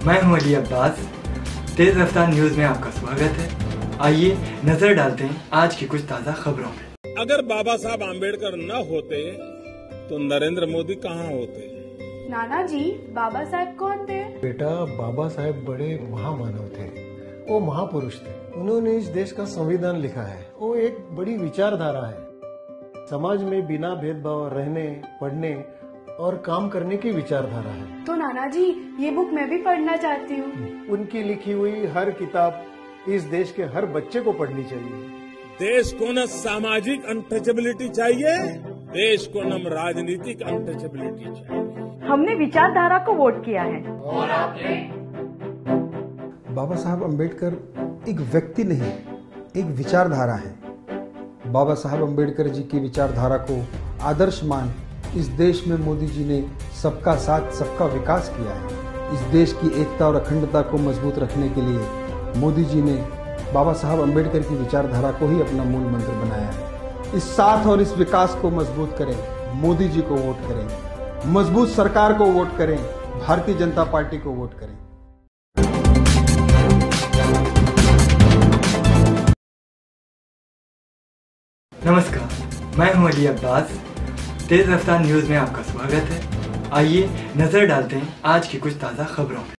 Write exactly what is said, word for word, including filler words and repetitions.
मैं हूं अली अब्बास। तेज रफ्तार न्यूज में आपका स्वागत है। आइए नजर डालते हैं आज की कुछ ताजा खबरों में। अगर बाबा साहब आम्बेडकर न होते तो नरेंद्र मोदी कहाँ होते? नाना जी, बाबा साहब कौन थे? बेटा, बाबा साहब बड़े महामानव थे। वो महापुरुष थे। उन्होंने इस देश का संविधान लिखा है। वो एक बड़ी विचारधारा है। समाज में बिना भेदभाव रहने, पढ़ने और काम करने की विचारधारा है। तो नाना जी, ये बुक मैं भी पढ़ना चाहती हूँ। उनकी लिखी हुई हर किताब इस देश के हर बच्चे को पढ़नी चाहिए। देश को न सामाजिक अनटचेबिलिटी चाहिए, देश को न राजनीतिक अनटचेबिलिटी चाहिए। हमने विचारधारा को वोट किया है। और आपने? बाबा साहब अम्बेडकर एक व्यक्ति नहीं, एक विचारधारा है। बाबा साहब अम्बेडकर जी की विचारधारा को आदर्श मान इस देश में मोदी जी ने सबका साथ सबका विकास किया है। इस देश की एकता और अखंडता को मजबूत रखने के लिए मोदी जी ने बाबा साहब अम्बेडकर की विचारधारा को ही अपना मूल मंत्र बनाया है। इस साथ और इस विकास को मजबूत करें, मोदी जी को वोट करें, मजबूत सरकार को वोट करें, भारतीय जनता पार्टी को वोट करें। नमस्कार, मैं हूं अली अब्बास। तेज रफ्तार न्यूज में आपका स्वागत है। आइए नजर डालते हैं आज की कुछ ताजा खबरों में।